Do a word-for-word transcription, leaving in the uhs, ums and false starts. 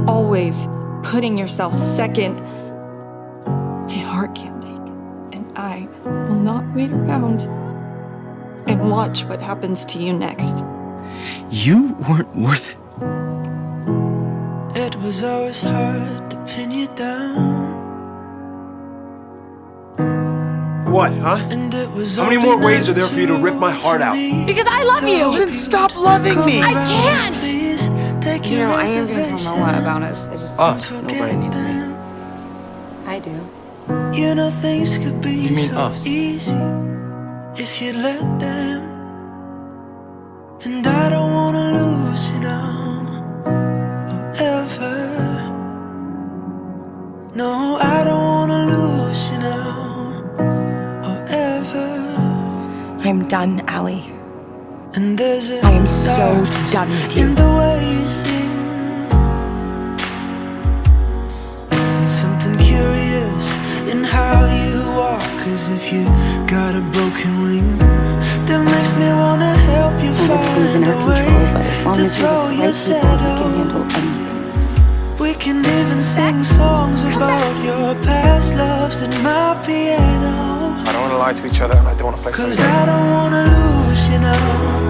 always putting yourself second, my heart can't take it. And I will not wait around and watch what happens to you next. You weren't worth it. It was always hard to pin you down. What, huh? How many more ways are there for you to rip my heart out? Because I love you! Then stop loving me! I can't! You know, I am gonna tell Noah about us. I just Us? nobody needs me. I do. You know things could be You mean so us? easy if you let them. And I don't wanna lose you now or ever. No, I don't wanna lose you now or ever. I'm done, Allie. And there's a I am so done with you. in the way you sing, and something curious in how you walk, as if you got a broken wing. That makes me wanna help you find a way to throw your shadow. We can even sing songs about your past loves at my piano. I don't want to lie to each other, and I don't want to play Cause some I don't wanna lose you now.